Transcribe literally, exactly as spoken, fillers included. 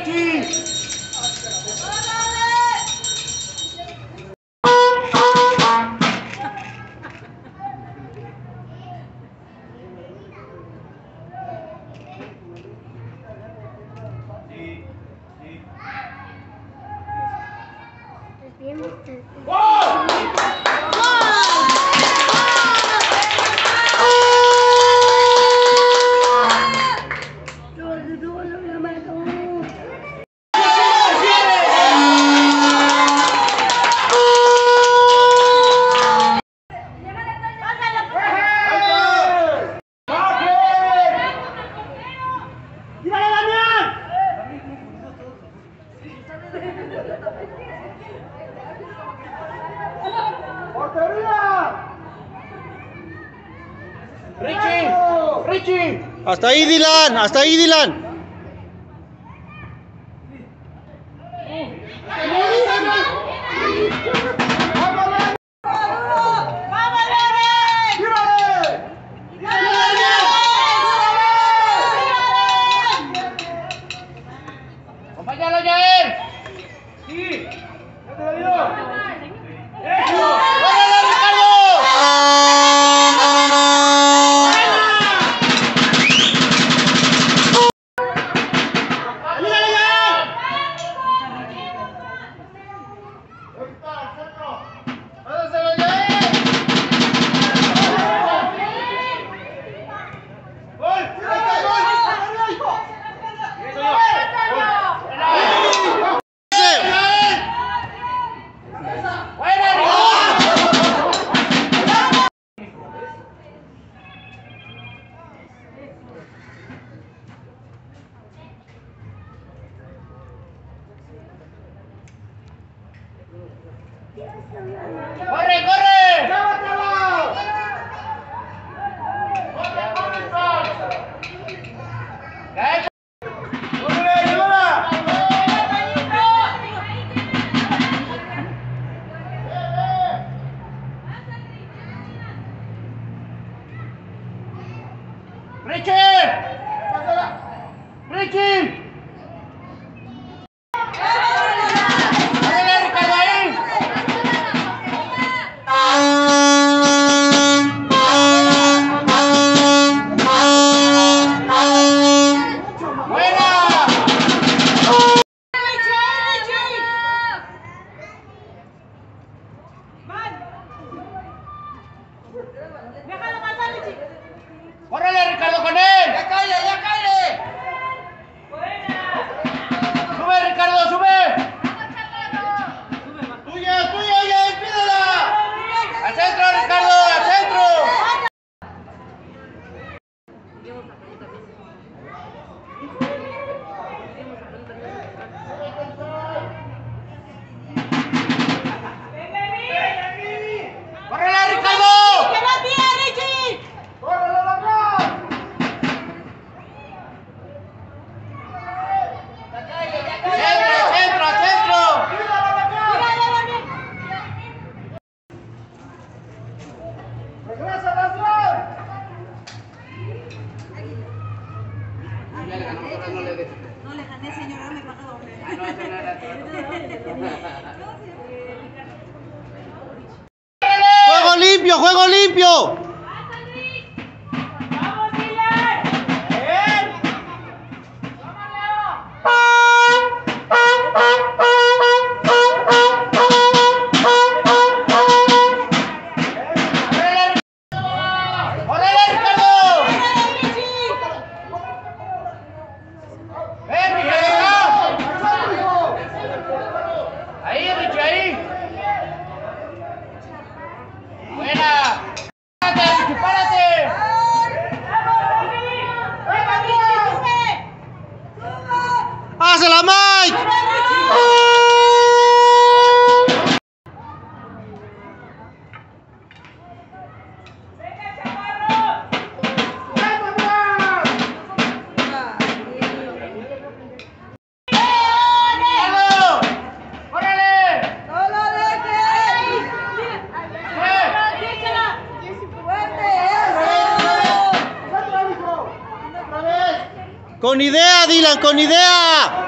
Richie! Richie, Richie. Hasta ahí, Dylan, hasta ahí, Dylan. Acompáñalo, Yael. Sí, ya te lo digo. ¡Eso! ¡Órale, Ricardo! ¡Corre, corre! ¡Richie! ¡Richie! ¡Córrele, Ricardo, con él! ¡Ya cae, ya cae! ¡Sube, Ricardo, sube! ¡Tuya, tuya, ya, pídela! ¡Al centro, Ricardo, al centro! ¡Córrele, Ricardo! ¡Centro, centro, centro! ¡Regresa, Nación! No le gané, señora, me pagó doble. ¡Juego limpio, juego limpio! Ahí, Richie, ahí. Buena. Párate, Richie, párate. ¡Házela, Mike! ¡Con idea, Dylan, con idea!